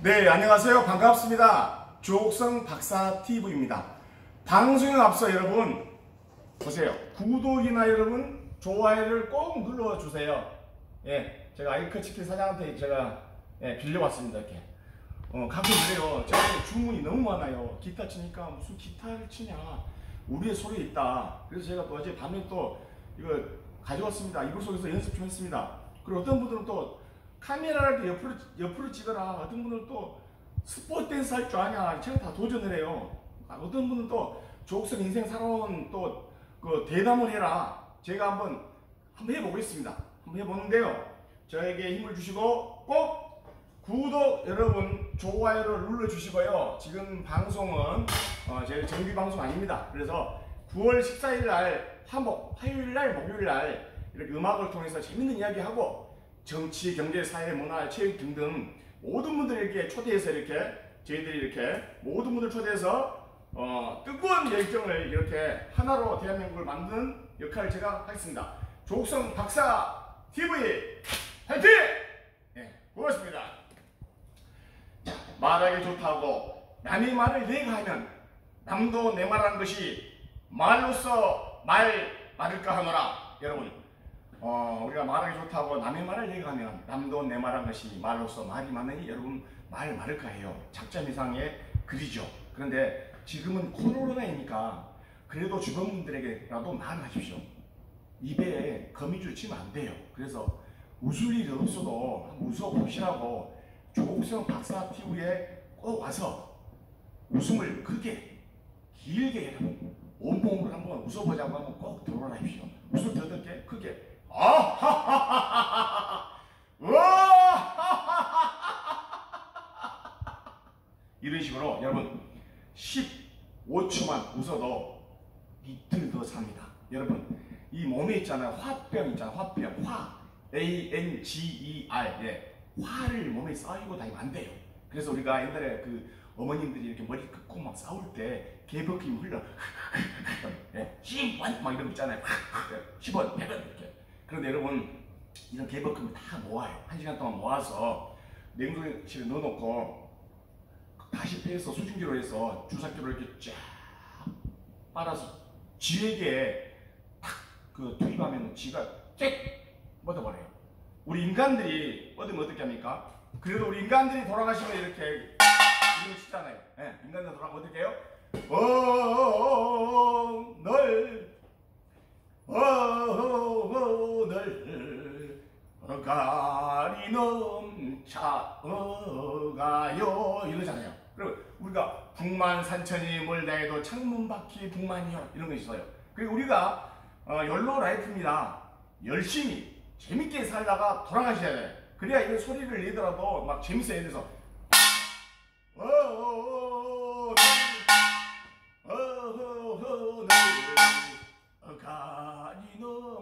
네, 안녕하세요. 반갑습니다. 조옥성 박사TV입니다. 방송에 앞서 여러분 보세요. 구독이나 여러분 좋아요를 꼭 눌러주세요. 예, 제가 아이커 치킨 사장한테 제가 빌려왔습니다. 이렇게 가끔 그래요. 제가 주문이 너무 많아요. 기타 치니까 무슨 기타를 치냐, 우리의 소리 있다. 그래서 제가 또 어제 밤에 또 이거 가져왔습니다. 이불 속에서 연습 좀 했습니다. 그리고 어떤 분들은 또 카메라를 옆으로 찍어라. 어떤 분은 또 스포츠 댄스 할 줄 아냐. 제가 다 도전을 해요. 어떤 분은 또 조옥성 인생 살아온 또 그 대담을 해라. 제가 한번 해보겠습니다. 한번 해보는데요. 저에게 힘을 주시고 꼭 구독 여러분 좋아요를 눌러주시고요. 지금 방송은 제 정규 방송 아닙니다. 그래서 9월 14일 날 화요일 날 목요일 날 이렇게 음악을 통해서 재밌는 이야기하고 정치, 경제, 사회, 문화, 체육 등등 모든 분들에게 초대해서 이렇게 저희들이 이렇게 모든 분들 초대해서 뜨거운 열정을 이렇게 하나로 대한민국을 만드는 역할을 제가 하겠습니다. 조옥성 박사 TV 화이팅! 네, 고맙습니다. 말하기 좋다고 남의 말을 내가 하면 남도 내 말하는 것이 말로써 말을까 하노라. 여러분 우리가 말하기 좋다고 남의 말을 내가 하면 남도 내 말한 것이 말로써 말이 많으니 여러분 말을까 해요. 작자미상의 글이죠. 그런데 지금은 코로나이니까 그래도 주변 분들에게라도 말하십시오. 입에 거미줄 치면 안 돼요. 그래서 웃을 일이 없어도 한번 웃어보시라고 조옥성 박사 TV에 꼭 와서 웃음을 크게 길게 여러분 온몸으로 한번 웃어보자고 하면 꼭 들어오십시오. 웃음 더 듣게 크게 이런 식으로 여러분 15초만 웃어도 이틀 더 삽니다. 여러분 이 몸에 있잖아요. 화병 있잖아요. 화병. ANGER. 예. 화를 몸에 쌓이고 다니면 안 돼요. 그래서 우리가 옛날에 그 어머님들이 이렇게 머리 긋고 막 싸울 때 개버킴 흘러 10원 막 이런 거 있잖아요. 10원, 100원 이렇게. 그런데 여러분 이런 개버킴을 다 모아요. 1시간 동안 모아서 냉동실에 넣어놓고 다시 빼서 수증기로 해서 주사기로 이렇게 쫙 빨아서 쥐에게 탁 투입하면 쥐가 쫙 뻗어버려요. 우리 인간들이 뻗으면 어떻게 합니까? 그래도 우리 인간들이 돌아가시면 이렇게 이런 거 치잖아요. 네, 인간들 돌아가면 어떻게 해요? 널 가리 넘쳐가요 이러잖아요. 그리고 우리가 북만 산천이 멀다 해도 창문 바퀴 북만이요 이런 거 있어요. 그리고 우리가 욜로 라이프입니다. 열심히 재밌게 살다가 돌아가셔야 돼요. 그래야 이런 소리를 내더라도 막 재밌어야 돼서 가리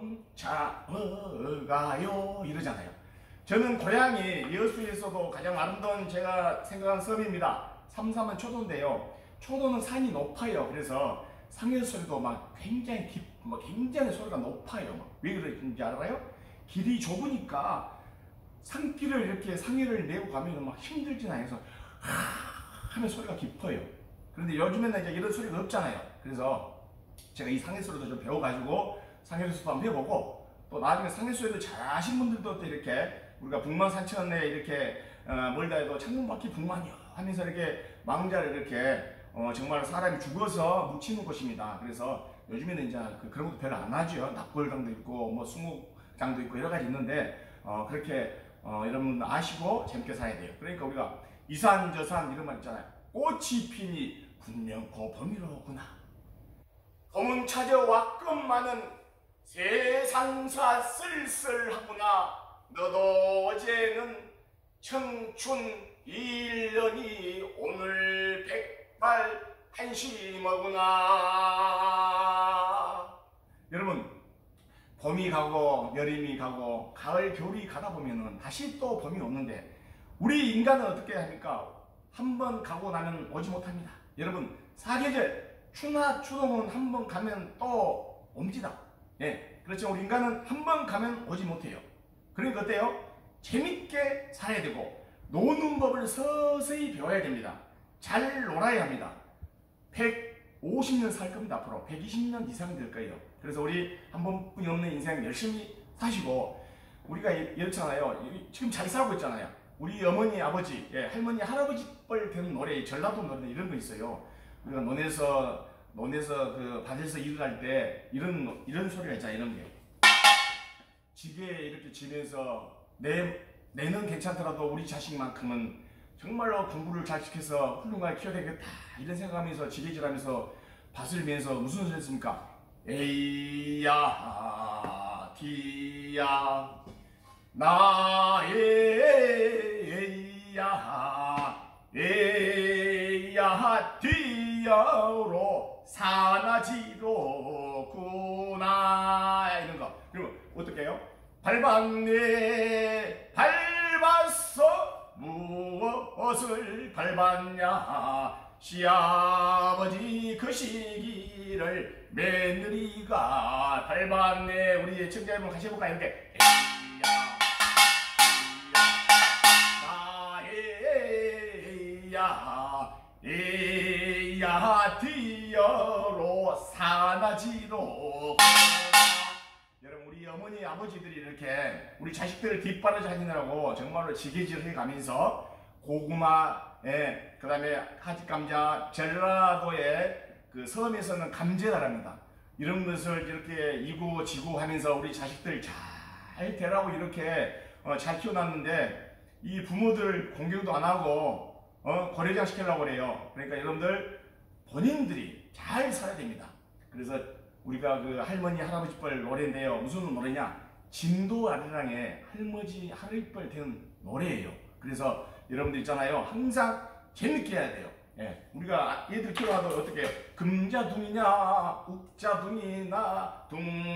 넘쳐가요 이러잖아요. 저는 고향이 여수에서도 가장 아름다운 제가 생각한 섬입니다. 삼삼은 초도인데요. 초도는 산이 높아요. 그래서 상해 소리도 막 굉장히 굉장히 소리가 높아요. 왜 그런지 알아요? 길이 좁으니까 산길을 이렇게 상해를 내고 가면 막 힘들진 않아서 하면 소리가 깊어요. 그런데 요즘에는 이제 이런 소리가 없잖아요. 그래서 제가 이 상해 소리도 좀 배워가지고 상해 소리도 한번 해보고 또 나중에 상해 소리를 잘하신 분들도 또 이렇게 우리가 북만 산천에 이렇게 멀다 해도 창문 바퀴 북만이요 하면서 이렇게 망자를 이렇게 정말 사람이 죽어서 묻히는 곳입니다. 그래서 요즘에는 이제 그런 것도 별로 안 하죠. 납골당도 있고 뭐 수목장도 있고 여러 가지 있는데 그렇게 여러분 아시고 재밌게 살아야 돼요. 그러니까 우리가 이산저산 이런 말 있잖아요. 꽃이 피니 분명 봄이로구나. 봄은 찾아왔건만은 세상사 쓸쓸하구나. 너도 어제는 청춘 1년이 오늘 백발 한심하구나. 여러분 봄이 가고 여름이 가고 가을 겨울이 가다 보면은 다시 또 봄이 오는데 우리 인간은 어떻게 합니까? 한번 가고 나면 오지 못합니다. 여러분 사계절 추나 추동은 한번 가면 또 옵니다. 예, 그렇죠. 우리 인간은 한번 가면 오지 못해요. 그러니까 어때요? 재밌게 살아야 되고 노는 법을 서서히 배워야 됩니다. 잘 놀아야 합니다. 150년 살 겁니다. 앞으로 120년 이상 될 거예요. 그래서 우리 한 번뿐이 없는 인생 열심히 사시고, 우리가 이렇잖아요. 지금 잘 살고 있잖아요. 우리 어머니, 아버지, 할머니, 할아버지 뻘 되는 노래, 전라도 노래 이런 거 있어요. 우리가 논에서 그 밭에서 일을 할 때 이런 소리가 있잖아요. 이런 게 지게 이렇게 지면서 내는 괜찮더라도 우리 자식만큼은 정말로 공부를 잘 시켜서 훌륭하게 키워야 되겠다, 이런 생각하면서 지게질하면서 밭을 밀면서 무슨 소리 했습니까? 에이야 디야 에이야 디야로 사나지로구나, 이런 거. 그리고 어떻게 해요? 밟았네 밟았어 무엇을 밟았냐, 시아버지 그 시기를 며느리가 밟았네. 우리 청자 여러분 같이 해볼까요? 이렇게 에이야 디어로 사나지로. 여러분, 우리 어머니 아버지들이 이렇게 우리 자식들을 뒷바라지 하느라고 정말로 지게질 해가면서 고구마, 그 다음에 하지감자, 전라도의 그 섬에서는 감제다랍니다. 이런 것을 이렇게 이고지고 하면서 우리 자식들 잘 되라고 이렇게 잘 키워놨는데, 이 부모들 공경도 안 하고 거래장 시키려고 그래요. 그러니까 여러분들 본인들이 잘 살아야 됩니다. 그래서 우리가 그 할머니 할아버지 뻘 노래인데요. 무슨 노래냐? 진도 아리랑의 할머니 뻘 되는 노래예요. 그래서 여러분들 있잖아요. 항상 재밌게 해야 돼요. 우리가 얘들 키워놔도 어떻게 금자둥이냐 욱자둥이나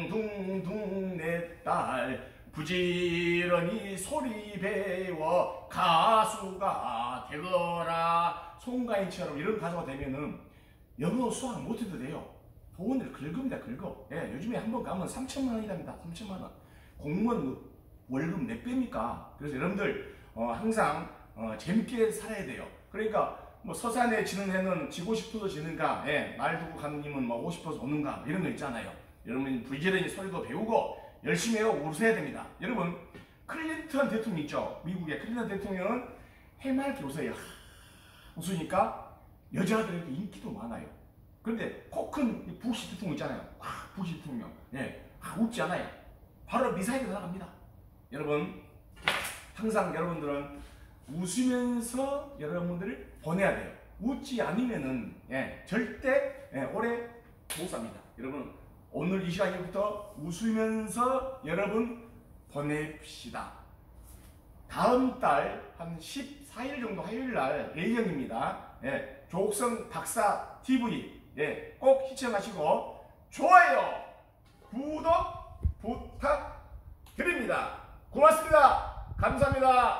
둥둥둥 내 딸 부지런히 소리 배워 가수가 되거라. 송가인처럼 이런 가수가 되면은 영어 수학 못해도 돼요. 돈을 긁습니다. 긁어. 요즘에 한번 가면 3천만 원이랍니다. 3천만 원. 공무원 월급 몇 배입니까? 그래서 여러분들 항상 재밌게 살아야 돼요. 그러니까 뭐 서산에 지는 해는 지고 싶어서 지는가, 말 두고 가는 님은 뭐 오고 싶어서 오는가, 이런 거 있잖아요. 여러분 부지런히 소리도 배우고 열심히 해요. 웃어야 됩니다. 여러분, 클린턴 대통령 있죠? 미국의 클린턴 대통령은 해맑게 웃어요. 웃으니까 여자들에게 인기도 많아요. 그런데 코 큰 부시 대통령 있잖아요. 부시 대통령, 웃지 않아요. 바로 미사일이 날아갑니다. 여러분, 항상 여러분들은 웃으면서 여러분들을 보내야 돼요. 웃지 않으면은 절대 오래 못 삽니다. 여러분, 오늘 이 시간부터 웃으면서 여러분 보냅시다. 다음 달 한 14일 정도 화요일날 예정입니다. 조옥성 박사 TV 꼭 시청하시고 좋아요, 구독 부탁드립니다. 고맙습니다. 감사합니다.